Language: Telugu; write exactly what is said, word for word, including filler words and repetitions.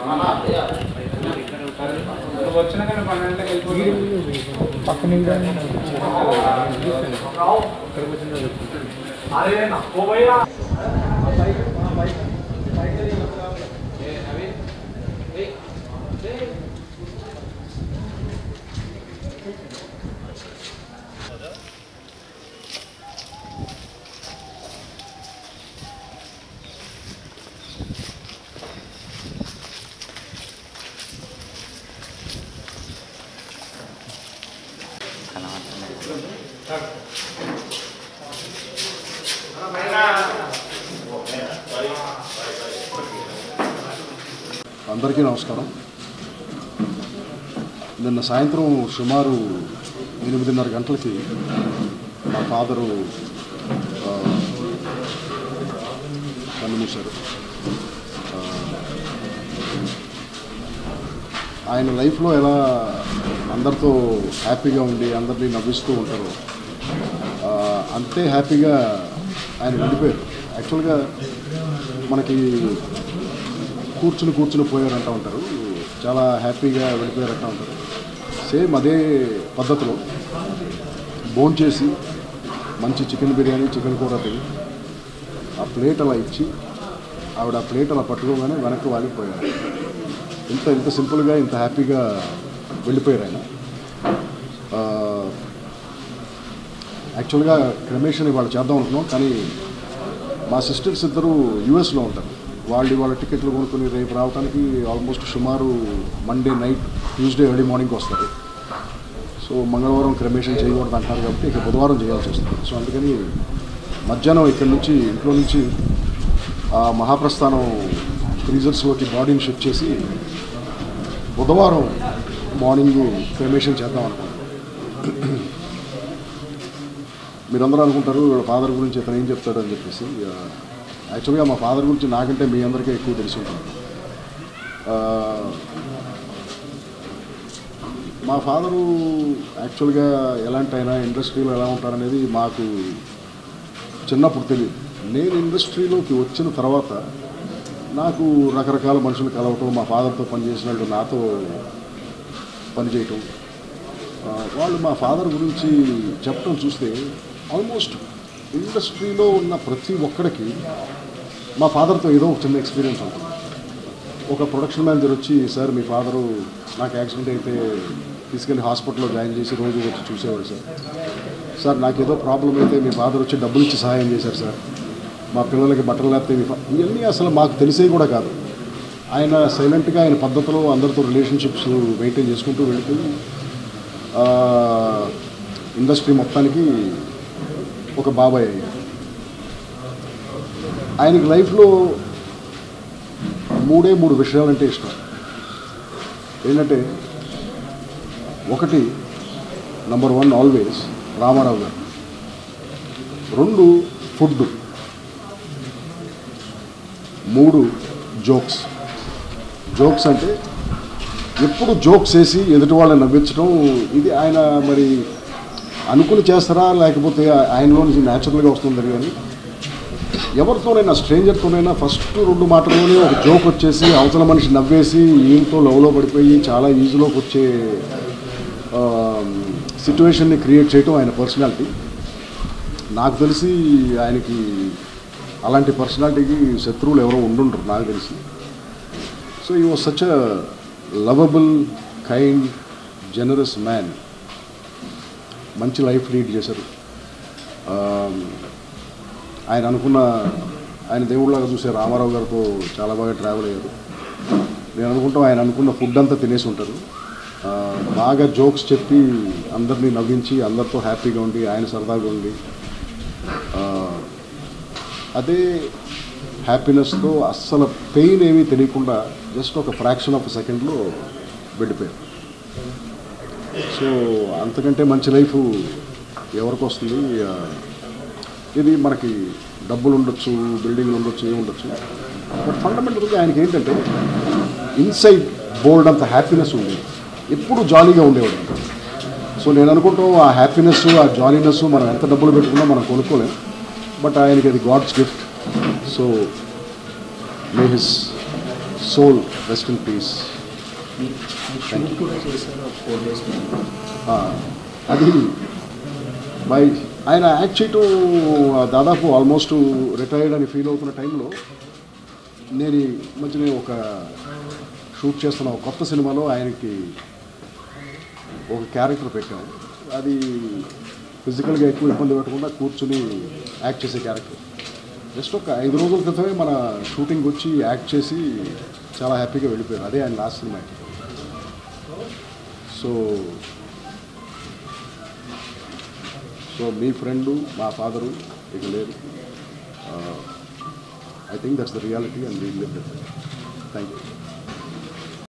వచ్చిన కానీ పన్నెండుకి వెళ్ళిపోయి పక్కన అందరికీ నమస్కారం. నిన్న సాయంత్రం సుమారు ఎనిమిదిన్నర గంటలకి మా ఫాదరు కన్నుమూశారు. ఆయన లైఫ్లో ఎలా అందరితో హ్యాపీగా ఉండి అందరినీ నవ్విస్తూ ఉంటారు, అంతే హ్యాపీగా ఆయన వెళ్ళిపోయారు. యాక్చువల్గా మనకి కూర్చుని కూర్చుని పోయారంటూ ఉంటారు, చాలా హ్యాపీగా వెళ్ళిపోయారంటూ ఉంటారు. సేమ్ అదే పద్ధతిలో భోంచేసి మంచి చికెన్ బిర్యానీ చికెన్ కూర తిని ఆ ప్లేట్ అలా ఇచ్చి ఆవిడ ఆ ప్లేట్ అలా పట్టుకోగానే వెనక్కి వాలిపోయారు. ఇంత ఇంత సింపుల్గా ఇంత హ్యాపీగా వెళ్ళిపోయారు ఆయన. యాక్చువల్గా క్రమేషన్ ఇవాళ చేద్దాం అనుకున్నాం, కానీ మా సిస్టర్స్ ఇద్దరు యూఎస్లో ఉంటారు. వాళ్ళు వాళ్ళ టికెట్లు కొనుక్కొని రేపు రావడానికి ఆల్మోస్ట్ సుమారు మండే నైట్ ట్యూస్డే ఎర్లీ మార్నింగ్కి వస్తారు. సో మంగళవారం క్రమేషన్ చేయకూడదు అంటారు కాబట్టి ఇక బుధవారం చేయాల్సి వస్తుంది. సో అందుకని మధ్యాహ్నం ఇక్కడ నుంచి ఇంట్లో నుంచి ఆ మహాప్రస్థానం టీజర్స్లోకి బాడీని షిఫ్ట్ చేసి బుధవారం మార్నింగ్ క్రమేషన్ చేద్దాం అనుకుంటున్నాం. మీరందరూ అనుకుంటారు ఫాదర్ గురించి ఇతను ఏం చెప్తాడు అని చెప్పేసి. యాక్చువల్గా మా ఫాదర్ గురించి నాకంటే మీ అందరికీ ఎక్కువ తెలిసి ఉంటుంది. మా ఫాదరు యాక్చువల్గా ఎలాంటి అయినా ఇండస్ట్రీలో ఎలా ఉంటారనేది మాకు చిన్నప్పుడు తెలియదు. నేను ఇండస్ట్రీలోకి వచ్చిన తర్వాత నాకు రకరకాల మనుషులు కలవటం, మా ఫాదర్తో పనిచేసిన వాళ్ళు నాతో పనిచేయటం, వాళ్ళు మా ఫాదర్ గురించి చెప్పడం చూస్తే ఆల్మోస్ట్ ఇండస్ట్రీలో ఉన్న ప్రతి ఒక్కడికి మా ఫాదర్తో ఏదో ఒక చిన్న ఎక్స్పీరియన్స్ ఉంటుంది. ఒక ప్రొడక్షన్ మేనేజర్ వచ్చి, సార్ మీ ఫాదరు నాకు యాక్సిడెంట్ అయితే తీసుకెళ్ళి హాస్పిటల్లో జాయిన్ చేసి రోజు వచ్చి చూసేవాడు సార్. సార్ నాకు ఏదో ప్రాబ్లం అయితే మీ ఫాదర్ వచ్చి డబ్బులు ఇచ్చి సహాయం చేశారు సార్. మా పిల్లలకి బట్టలు లేకపోతే మీ ఫా ఇవన్నీ అసలు మాకు తెలిసేవి కూడా కాదు. ఆయన సైలెంట్గా ఆయన పద్ధతిలో అందరితో రిలేషన్షిప్స్ మెయింటైన్ చేసుకుంటూ వెళ్ళిపోయి ఇండస్ట్రీ మొత్తానికి ఒక బాబాయ్ అయ్యారు. ఆయనకి లైఫ్లో మూడే మూడు విషయాలంటే ఇష్టం. ఏంటంటే ఒకటి నంబర్ వన్ ఆల్వేస్ రామారావు గారు, రెండు ఫుడ్, మూడు జోక్స్. జోక్స్ అంటే ఎప్పుడు జోక్స్ వేసి ఎదుటి వాళ్ళని నవ్వించడం. ఇది ఆయన మరి అనుకుని చేస్తారా లేకపోతే ఆయనలో నుంచి న్యాచురల్గా వస్తుంది. కానీ ఎవరితోనైనా స్ట్రేంజర్తోనైనా ఫస్ట్ రెండు మాటల్లోనే ఒక జోక్ వచ్చేసి అవతల మనిషి నవ్వేసి ఈయనతో లవ్లో పడిపోయి చాలా ఈజీలోకి వచ్చే సిచ్యువేషన్ని క్రియేట్ చేయటం ఆయన పర్సనాలిటీ. నాకు తెలిసి ఆయనకి అలాంటి పర్సనాలిటీకి శత్రువులు ఎవరో ఉండుంటారు నాకు తెలిసి. So he was such a lovable, kind, generous man. మంచి లైఫ్ లీడ్ చేశారు. ఆయన అనుకున్న ఆయన దేవుళ్ళగా చూసే రామారావు గారితో చాలా బాగా ట్రావెల్ అయ్యారు. నేను అనుకుంటాం ఆయన అనుకున్న ఫుడ్ అంతా తినేసి ఉంటారు. బాగా జోక్స్ చెప్పి అందరినీ నవ్వించి అందరితో హ్యాపీగా ఉండి ఆయన సరదాగా ఉండి అదే హ్యాపీనెస్తో అస్సలు పెయిన్ ఏమీ తెలియకుండా జస్ట్ ఒక ఫ్రాక్షన్ ఆఫ్ సెకండ్లో వెళ్ళిపోయారు. సో అంతకంటే మంచి లైఫ్ ఎవరికి వస్తుంది? ఇది మనకి డబ్బులు ఉండొచ్చు, బిల్డింగ్లు ఉండొచ్చు, ఏమి ఉండొచ్చు, బట్ ఫండమెంటల్గా ఆయనకి ఏంటంటే ఇన్సైడ్ బోల్డ్ అంత హ్యాపీనెస్ ఉంది. ఎప్పుడు జాలీగా ఉండేవాడు. సో నేను అనుకుంటాం ఆ హ్యాపీనెస్, ఆ జాలీనెస్ మనం ఎంత డబ్బులు పెట్టుకున్నా మనం కొనుక్కోలేం. బట్ ఆయనకి అది God's gift. So may his soul rest in peace. అది బై ఆయన యాక్ట్ చేయటం దాదాపు ఆల్మోస్ట్ రిటైర్డ్ అని ఫీల్ అవుతున్న టైంలో నేను ఈ మధ్యనే ఒక షూట్ చేస్తున్న ఒక కొత్త సినిమాలో ఆయనకి ఒక క్యారెక్టర్ పెట్టాము. అది ఫిజికల్గా ఎక్కువ ఇబ్బంది పెట్టకుండా కూర్చుని యాక్ట్ చేసే క్యారెక్టర్. జస్ట్ ఒక ఐదు రోజుల క్రితమే మన షూటింగ్ వచ్చి యాక్ట్ చేసి చాలా హ్యాపీగా వెళ్ళిపోయారు. అదే ఆయన లాస్ట్ సినిమా. సో సో మీ ఫ్రెండు మా ఫాదరు ఇక లేరు. I think that's the reality and we live it. Thank you.